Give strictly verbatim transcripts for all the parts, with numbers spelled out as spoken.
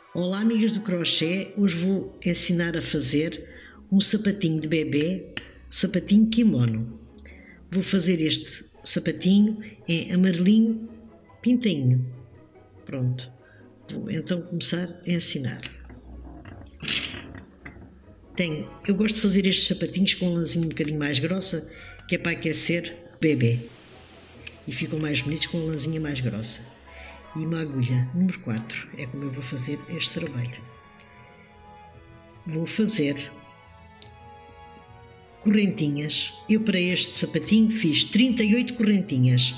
Olá, amigas do crochê, hoje vou ensinar a fazer um sapatinho de bebê, sapatinho kimono. Vou fazer este sapatinho em amarelinho pintainho. Pronto, vou então começar a ensinar. Tenho, eu gosto de fazer estes sapatinhos com uma lãzinha um bocadinho mais grossa, que é para aquecer o bebê. E ficam mais bonitos com uma lãzinha mais grossa. E uma agulha número quatro, é como eu vou fazer este trabalho. Vou fazer correntinhas. Eu para este sapatinho fiz trinta e oito correntinhas,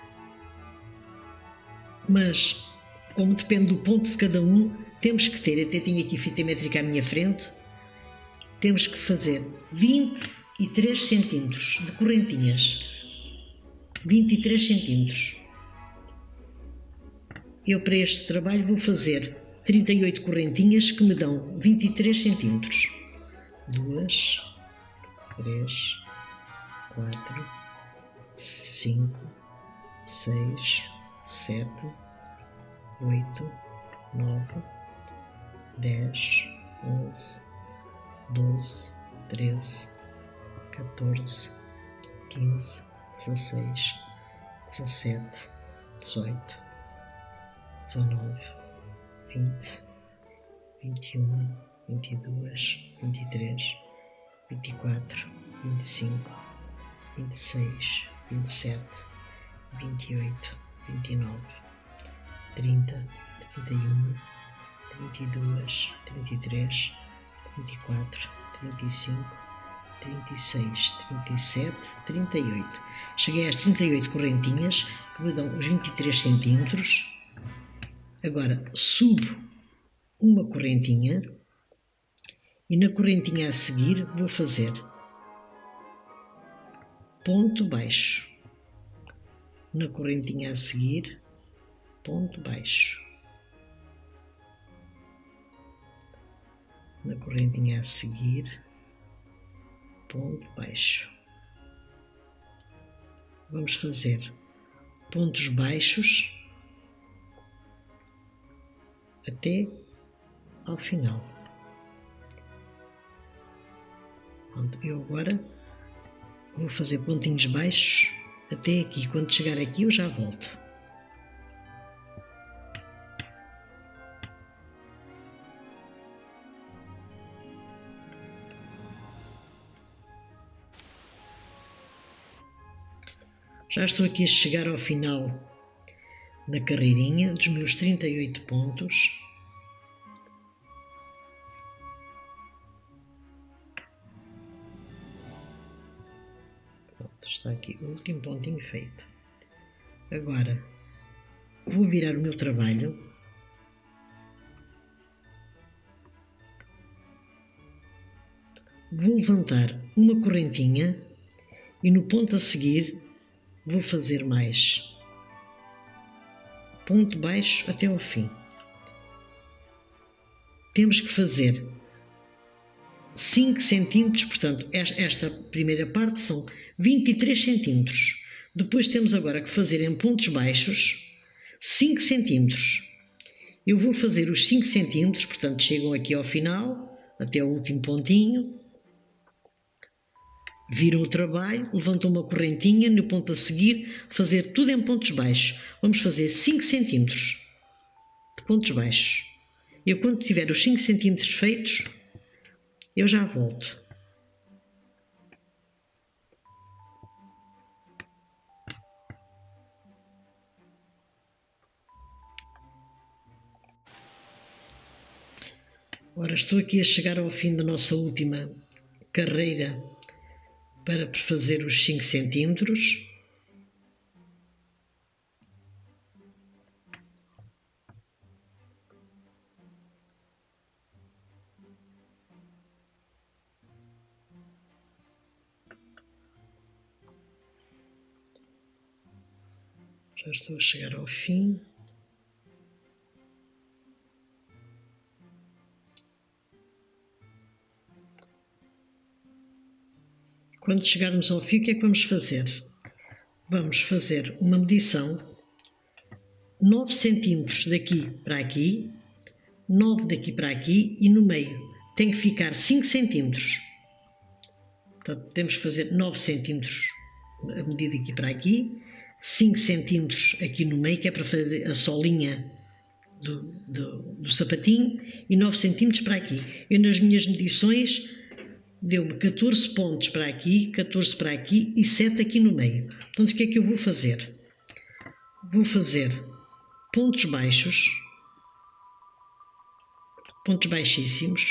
mas como depende do ponto de cada um, temos que ter, até tinha aqui fita métrica à minha frente, temos que fazer vinte e três centímetros de correntinhas. vinte e três centímetros. Eu para este trabalho vou fazer trinta e oito correntinhas que me dão vinte e três centímetros. duas, três, quatro, cinco, seis, sete, oito, nove, dez, onze, doze, treze, catorze, quinze, dezasseis, dezassete, dezoito, dezanove, vinte, vinte e um, vinte e dois, vinte e três, vinte e quatro, vinte e cinco, vinte e seis, vinte e sete, vinte e oito, vinte e nove, trinta, trinta e um, trinta e dois, trinta e três, trinta e quatro, trinta e cinco, trinta e seis, trinta e sete, trinta e oito. Cheguei às trinta e oito correntinhas que me dão os vinte e três centímetros. Agora subo uma correntinha e na correntinha a seguir vou fazer ponto baixo. Na correntinha a seguir, ponto baixo. Na correntinha a seguir, ponto baixo. Vamos fazer pontos baixos até ao final. Eu agora vou fazer pontinhos baixos até aqui. Quando chegar aqui eu já volto. Já estou aqui a chegar ao final da carreirinha dos meus trinta e oito pontos. Pronto, está aqui o último pontinho feito. Agora vou virar o meu trabalho. Vou levantar uma correntinha e no ponto a seguir vou fazer mais ponto baixo até ao fim. Temos que fazer cinco centímetros, portanto esta primeira parte são vinte e três centímetros. Depois temos agora que fazer em pontos baixos cinco centímetros. Eu vou fazer os cinco centímetros, portanto chegam aqui ao final, até ao último pontinho. Viram o trabalho, levantam uma correntinha, no ponto a seguir, fazer tudo em pontos baixos. Vamos fazer cinco centímetros de pontos baixos. Eu, quando tiver os cinco centímetros feitos, eu já volto. Ora, estou aqui a chegar ao fim da nossa última carreira para fazer os cinco centímetros. Já estou a chegar ao fim. Quando chegarmos ao fim, o que é que vamos fazer? Vamos fazer uma medição, nove centímetros daqui para aqui, nove daqui para aqui e no meio tem que ficar cinco centímetros. Portanto, temos que fazer nove centímetros a medida aqui para aqui, cinco centímetros aqui no meio, que é para fazer a solinha do, do, do sapatinho, e nove centímetros para aqui. Eu, nas minhas medições, deu-me catorze pontos para aqui, catorze para aqui e sete aqui no meio. Portanto, o que é que eu vou fazer? Vou fazer pontos baixos, pontos baixíssimos,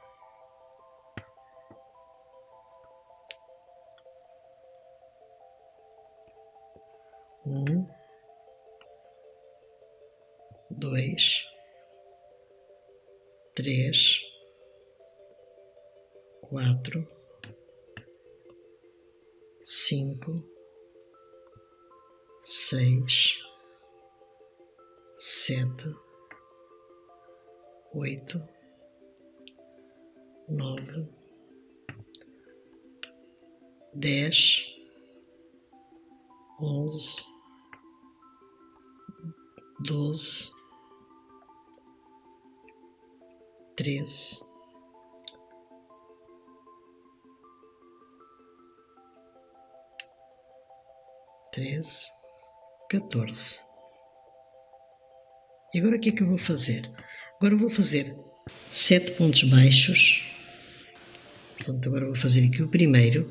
um, dois, três, quatro, cinco, seis, sete, oito, nove, dez, onze, doze, treze, treze, catorze. E agora o que é que eu vou fazer? Agora vou fazer sete pontos baixos. Portanto, agora vou fazer aqui o primeiro.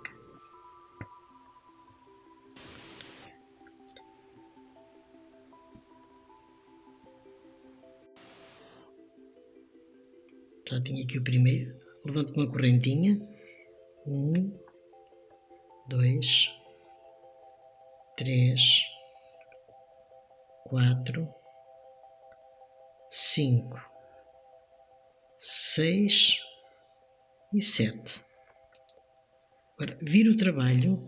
Já tenho aqui o primeiro. Levanto uma correntinha. Um, dois, três, quatro, cinco, seis e sete. Agora, viro o trabalho.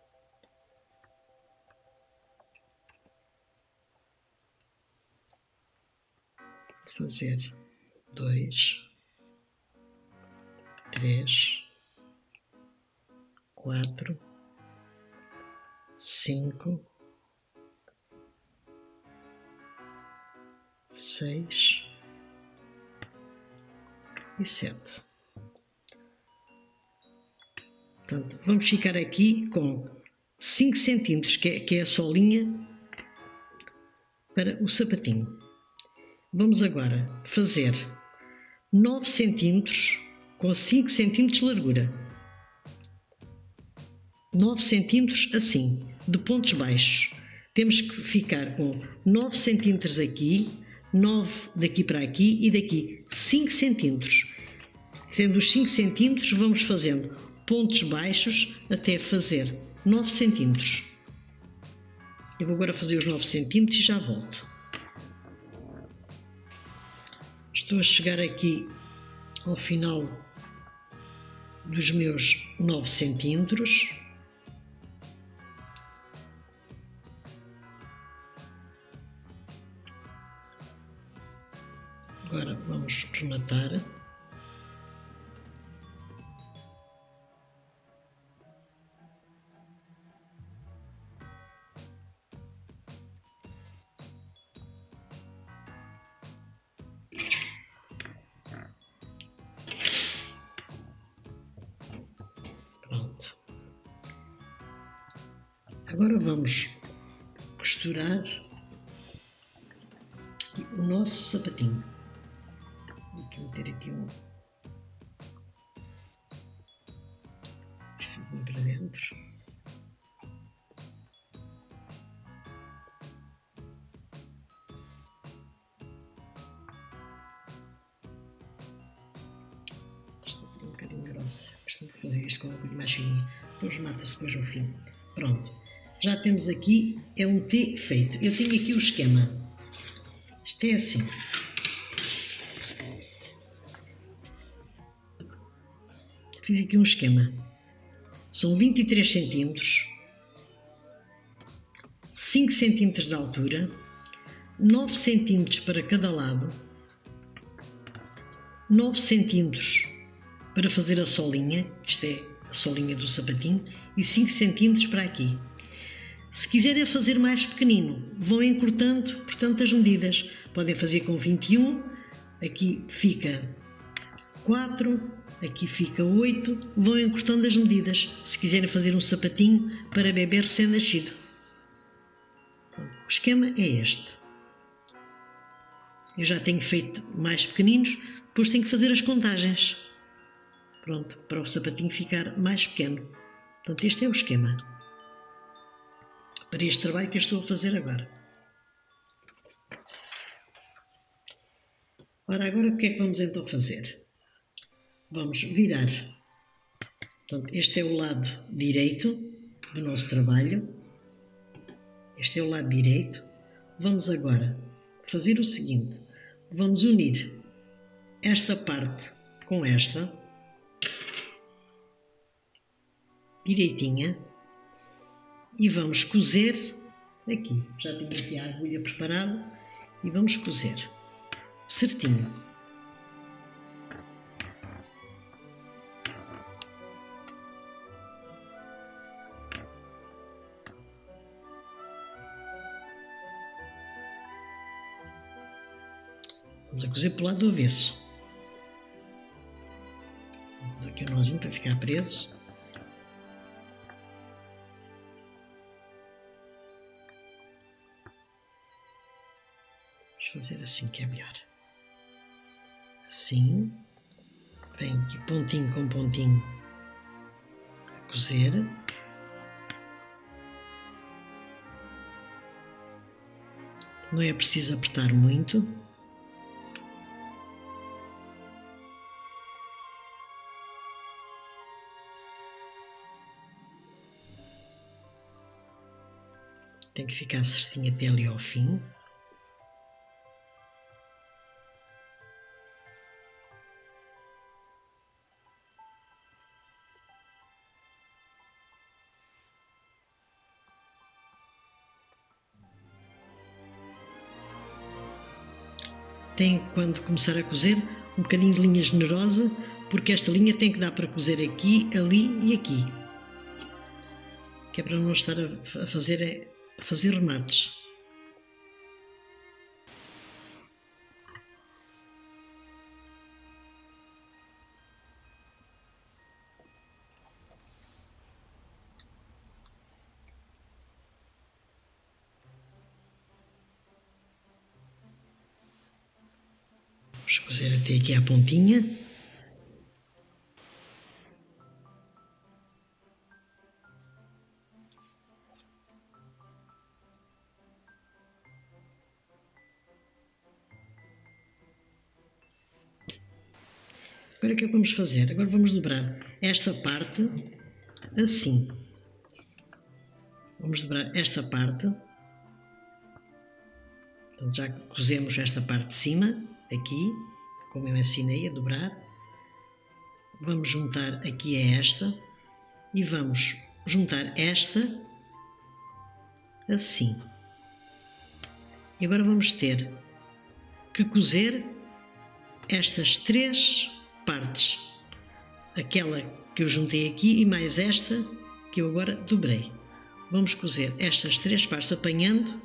Vou fazer dois, três, quatro, cinco, seis e sete. Portanto, vamos ficar aqui com cinco centímetros, que é, que é a solinha para o sapatinho. Vamos agora fazer nove centímetros com cinco centímetros de largura. nove centímetros assim, de pontos baixos. Temos que ficar com nove centímetros aqui, nove daqui para aqui e daqui cinco centímetros. Sendo os cinco centímetros, vamos fazendo pontos baixos até fazer nove centímetros. Eu vou agora fazer os nove centímetros e já volto. Estou a chegar aqui ao final dos meus nove centímetros. Agora vamos rematar. Pronto. Agora vamos costurar o nosso sapatinho. Vou meter aqui um fizinho para dentro. Esta aqui é um bocadinho grossa. Costumo fazer isto com um bocadinho mais fininho. Depois mata-se depois no fim. Pronto. Já temos aqui, é um T feito. Eu tenho aqui o esquema. Isto é assim. Fiz aqui um esquema. São vinte e três centímetros, cinco centímetros de altura, nove centímetros para cada lado, nove centímetros para fazer a solinha, isto é a solinha do sapatinho, e cinco centímetros para aqui. Se quiserem fazer mais pequenino, vão encurtando, portanto, as medidas. Podem fazer com vinte e um, aqui fica quatro, aqui fica oito, vão encurtando as medidas, se quiserem fazer um sapatinho para bebê recém-nascido. O esquema é este. Eu já tenho feito mais pequeninos, depois tenho que fazer as contagens. Pronto, para o sapatinho ficar mais pequeno. Portanto, este é o esquema. Para este trabalho que eu estou a fazer agora. Ora, agora o que é que vamos então fazer? Vamos virar. Portanto, este é o lado direito do nosso trabalho. Este é o lado direito. Vamos agora fazer o seguinte. Vamos unir esta parte com esta. Direitinha. E vamos cozer aqui. Já tenho aqui a agulha preparada. E vamos cozer certinho. Vamos a cozer pelo lado do avesso. Dou aqui um nozinho para ficar preso. Vamos fazer assim que é melhor. Assim. Vem aqui pontinho com pontinho a cozer. Não é preciso apertar muito. Tem que ficar certinho até ali ao fim. Tem, quando começar a cozer, um bocadinho de linha generosa, porque esta linha tem que dar para cozer aqui, ali e aqui. Que é para não estar a fazer, a fazer remates. Vamos cozer até aqui à pontinha. Agora o que é que vamos fazer? Agora vamos dobrar esta parte assim. Vamos dobrar esta parte. Então já cozemos esta parte de cima, aqui, como eu ensinei a dobrar. Vamos juntar aqui a esta e vamos juntar esta assim. E agora vamos ter que cozer estas três partes. Aquela que eu juntei aqui e mais esta que eu agora dobrei. Vamos cozer estas três partes apanhando.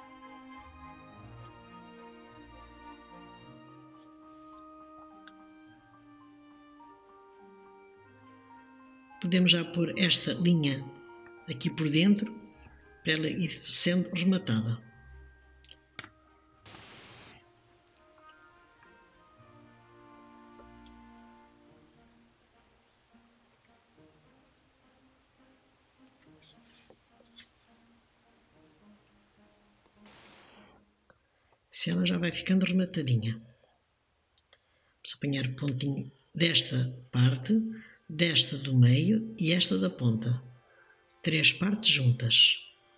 Podemos já pôr esta linha aqui por dentro para ela ir sendo rematada. Se ela já vai ficando rematadinha. Vamos apanhar o pontinho desta parte, desta do meio e esta da ponta. Três partes juntas.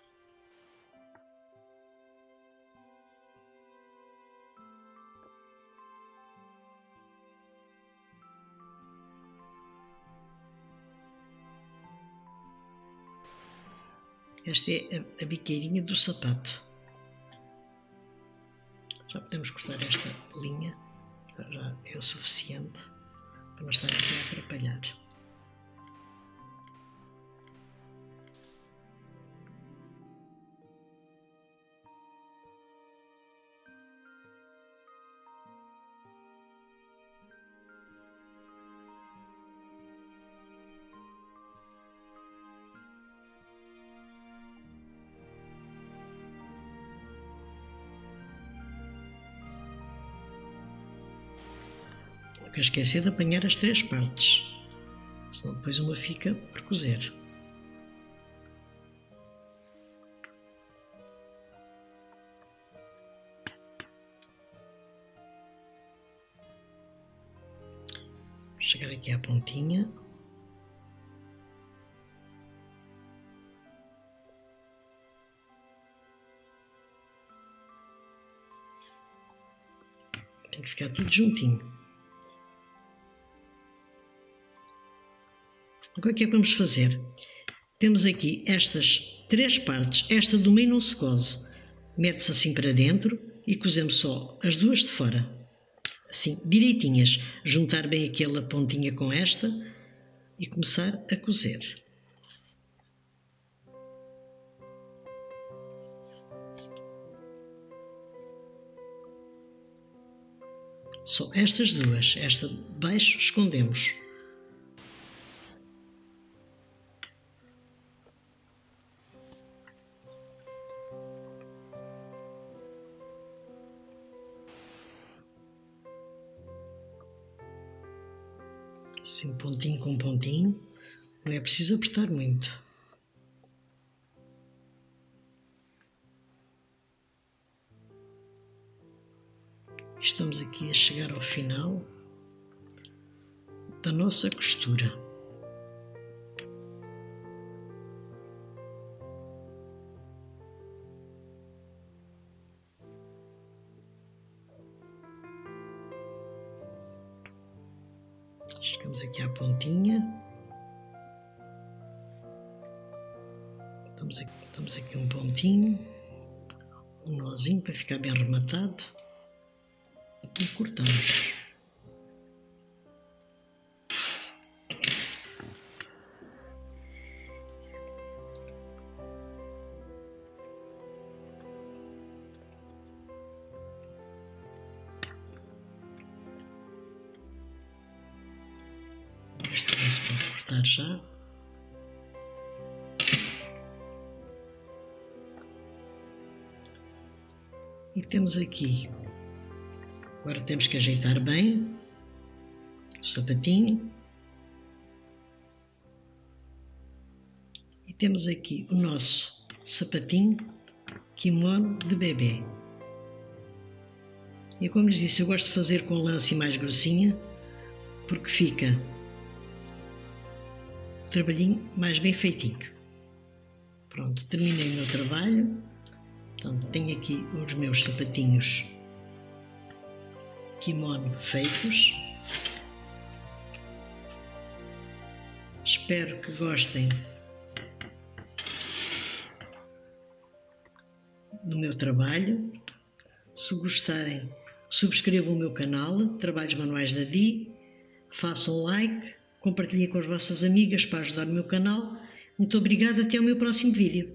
Esta é a, a biqueirinha do sapato. Já podemos cortar esta linha, já é o suficiente para não estar aqui a atrapalhar. Nunca esquecer de apanhar as três partes, senão depois uma fica por cozer. Chegar aqui à pontinha. Tem que ficar tudo juntinho. Agora o que é que vamos fazer? Temos aqui estas três partes. Esta do meio não se cose. Mete-se assim para dentro e cozemos só as duas de fora. Assim, direitinhas. Juntar bem aquela pontinha com esta e começar a cozer. Só estas duas. Esta de baixo escondemos. Assim, pontinho com pontinho. Não é preciso apertar muito. Estamos aqui a chegar ao final da nossa costura. Chegamos aqui à pontinha. Estamos aqui, estamos aqui um pontinho, um nozinho para ficar bem rematado. E cortamos. Esta não se pode cortar já. E temos aqui. Agora temos que ajeitar bem o sapatinho. E temos aqui o nosso sapatinho kimono de bebê. E como lhes disse, eu gosto de fazer com lã assim mais grossinha, porque fica o trabalhinho mais bem feitinho. Pronto, terminei o meu trabalho. Portanto, tenho aqui os meus sapatinhos kimono feitos. Espero que gostem do meu trabalho. Se gostarem, subscrevam o meu canal Trabalhos Manuais da Di, façam like, compartilhem com as vossas amigas para ajudar o meu canal. Muito obrigada, até ao meu próximo vídeo.